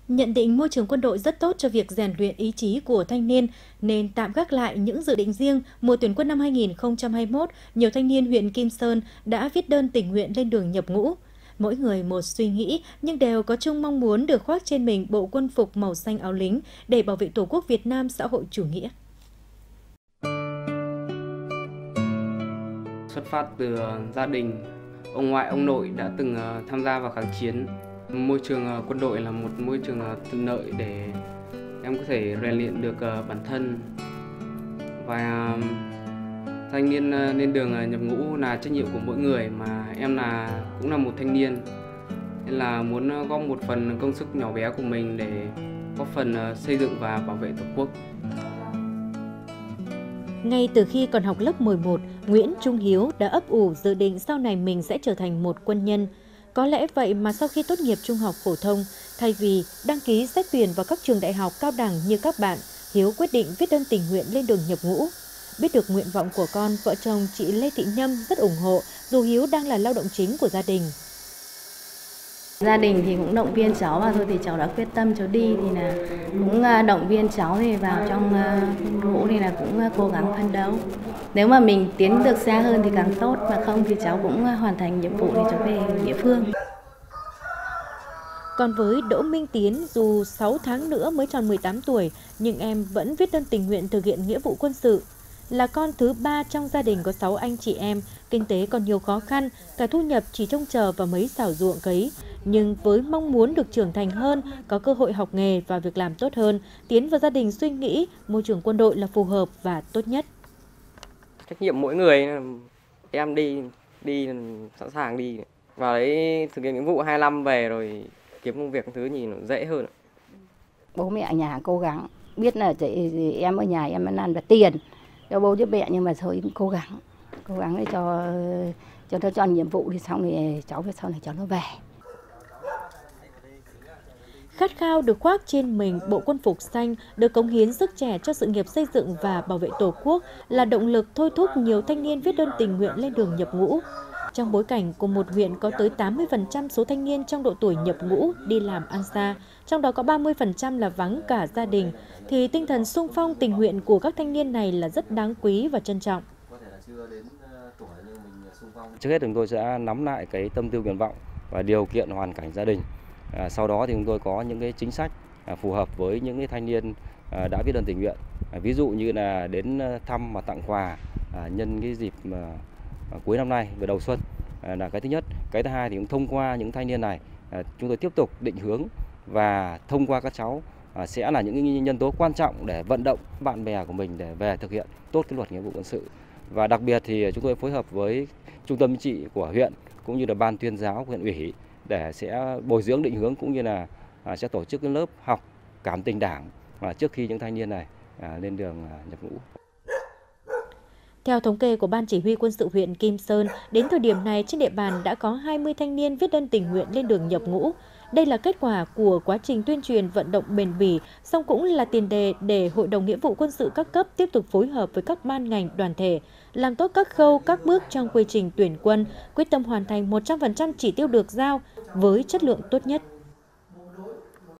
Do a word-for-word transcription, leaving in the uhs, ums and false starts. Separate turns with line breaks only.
Nhận định môi trường quân đội rất tốt cho việc rèn luyện ý chí của thanh niên, nên tạm gác lại những dự định riêng, mùa tuyển quân năm hai nghìn không trăm hai mươi mốt, nhiều thanh niên huyện Kim Sơn đã viết đơn tình nguyện lên đường nhập ngũ. Mỗi người một suy nghĩ, nhưng đều có chung mong muốn được khoác trên mình bộ quân phục màu xanh áo lính để bảo vệ Tổ quốc Việt Nam xã hội chủ nghĩa.
Xuất phát từ gia đình, ông ngoại, ông nội đã từng tham gia vào kháng chiến. Môi trường quân đội là một môi trường thuận lợi để em có thể rèn luyện được bản thân. Và thanh niên lên đường nhập ngũ là trách nhiệm của mỗi người, mà em là cũng là một thanh niên, nên là muốn góp một phần công sức nhỏ bé của mình để góp phần xây dựng và bảo vệ Tổ quốc.
Ngay từ khi còn học lớp mười một, Nguyễn Trung Hiếu đã ấp ủ dự định sau này mình sẽ trở thành một quân nhân. Có lẽ vậy mà sau khi tốt nghiệp trung học phổ thông, thay vì đăng ký xét tuyển vào các trường đại học cao đẳng như các bạn, Hiếu quyết định viết đơn tình nguyện lên đường nhập ngũ. Biết được nguyện vọng của con, vợ chồng chị Lê Thị Nhâm rất ủng hộ, dù Hiếu đang là lao động chính của gia đình.
Gia đình thì cũng động viên cháu và thôi thì cháu đã quyết tâm cháu đi, thì là cũng động viên cháu thì vào trong quân ngũ thì là cũng cố gắng phấn đấu. Nếu mà mình tiến được xa hơn thì càng tốt, mà không thì cháu cũng hoàn thành nhiệm vụ thì cháu về địa phương.
Còn với Đỗ Minh Tiến, dù sáu tháng nữa mới tròn mười tám tuổi, nhưng em vẫn viết đơn tình nguyện thực hiện nghĩa vụ quân sự. Là con thứ ba trong gia đình có sáu anh chị em, kinh tế còn nhiều khó khăn, cả thu nhập chỉ trông chờ vào mấy xào ruộng cấy. Nhưng với mong muốn được trưởng thành hơn, có cơ hội học nghề và việc làm tốt hơn, Tiến và gia đình suy nghĩ môi trường quân đội là phù hợp và tốt nhất.
Trách nhiệm mỗi người, em đi, đi sẵn sàng đi. Vào đấy thực hiện nghĩa vụ hai năm về rồi kiếm công việc thứ nhìn nó dễ hơn.
Bố mẹ ở nhà cố gắng, biết là chị, em ở nhà em ăn được tiền cho bố giúp mẹ, nhưng mà thôi cố gắng, cố gắng để cho cho nó chọn nhiệm vụ thì xong thì cháu về sau này cháu nó về.
Khát khao được khoác trên mình bộ quân phục xanh, được cống hiến sức trẻ cho sự nghiệp xây dựng và bảo vệ Tổ quốc là động lực thôi thúc nhiều thanh niên viết đơn tình nguyện lên đường nhập ngũ. Trong bối cảnh của một huyện có tới tám mươi phần trăm số thanh niên trong độ tuổi nhập ngũ đi làm ăn xa, trong đó có ba mươi phần trăm là vắng cả gia đình, thì tinh thần xung phong tình nguyện của các thanh niên này là rất đáng quý và trân trọng.
Trước hết chúng tôi sẽ nắm lại cái tâm tư nguyện vọng và điều kiện hoàn cảnh gia đình. À, sau đó thì chúng tôi có những cái chính sách à, phù hợp với những cái thanh niên à, đã viết đơn tình nguyện. À, ví dụ như là đến thăm và tặng quà à, nhân cái dịp à, à, cuối năm nay về đầu xuân à, là cái thứ nhất. Cái thứ hai thì cũng thông qua những thanh niên này à, chúng tôi tiếp tục định hướng và thông qua các cháu à, sẽ là những nhân tố quan trọng để vận động bạn bè của mình để về thực hiện tốt cái luật nghĩa vụ quân sự. Và đặc biệt thì chúng tôi phối hợp với trung tâm chính trị của huyện cũng như là ban tuyên giáo của huyện ủy để sẽ bồi dưỡng định hướng cũng như là à, sẽ tổ chức cái lớp học cảm tình Đảng à, trước khi những thanh niên này à, lên đường à, nhập ngũ.
Theo thống kê của Ban Chỉ huy Quân sự huyện Kim Sơn, đến thời điểm này trên địa bàn đã có hai mươi thanh niên viết đơn tình nguyện lên đường nhập ngũ. Đây là kết quả của quá trình tuyên truyền vận động bền bỉ, song cũng là tiền đề để Hội đồng Nghĩa vụ Quân sự các cấp tiếp tục phối hợp với các ban ngành đoàn thể, làm tốt các khâu, các bước trong quy trình tuyển quân, quyết tâm hoàn thành một trăm phần trăm chỉ tiêu được giao với chất lượng tốt nhất.